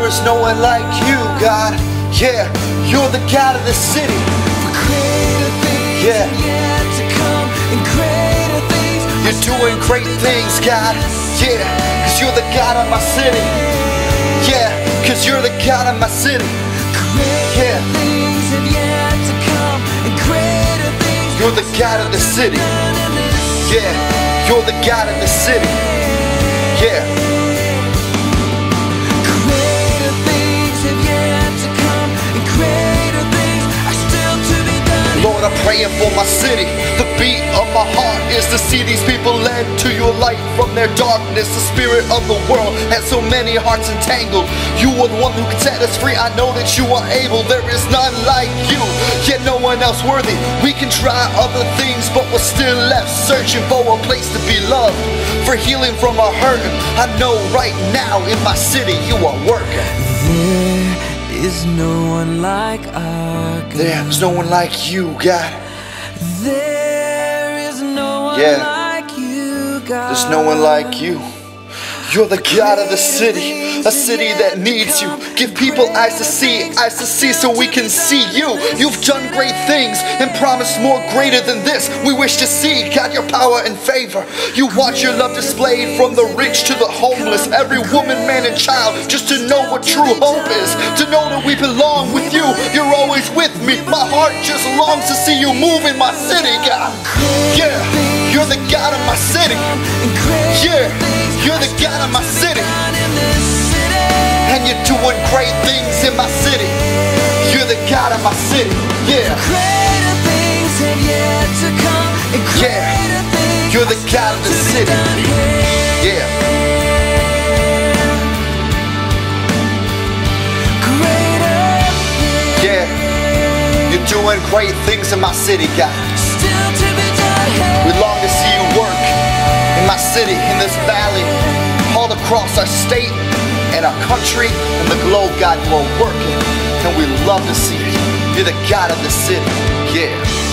there is no one like you, God. Yeah, you're the God of the city. Yeah, you're doing great things, God. Yeah, cause you're the God of my city. Yeah, cause you're the God of my city. Yeah, you're the God of the city. Yeah, you're the God of the city. Yeah. Lord, I'm praying for my city. The beat of my heart is to see these people led to your light from their darkness. The spirit of the world has so many hearts entangled. You are the one who can set us free. I know that you are able. There is none like you, yet no one else worthy. We can try other things, but we're still left searching for a place to be loved, for healing from our hurt. I know right now in my city you are working. There is no one like our God. There's no one like you, God. There is no one like you, God. There's no one like you. You're the God of the city, a city that needs you. Give people eyes to see so we can see you. You've done great things and promised more greater than this. We wish to see, God, your power and favor. You want your love displayed from the rich to the homeless, every woman, man, and child, just to know what true hope is, to know that we belong with you. You're always with me. My heart just longs to see you move in my city, God. Yeah, you're the God of my city. Yeah, you're the God of my city. And you're doing great things in my city. You're the God of my city. Yeah. Yeah, you're the God of the city. Yeah. Yeah, you're doing great things in my city, God. We long to see you work in my city, in this valley, all across our state and our country and the globe. God, you are working, and we love to see you. You're the God of the city. Yeah.